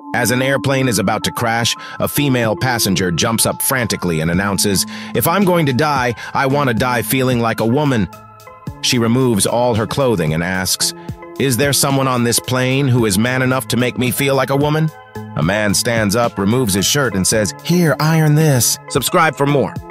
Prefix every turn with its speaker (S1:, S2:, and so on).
S1: As an airplane is about to crash, a female passenger jumps up frantically and announces, "If I'm going to die, I want to die feeling like a woman." She removes all her clothing and asks, "Is there someone on this plane who is man enough to make me feel like a woman?" A man stands up, removes his shirt, and says, "Here, iron this." Subscribe for more.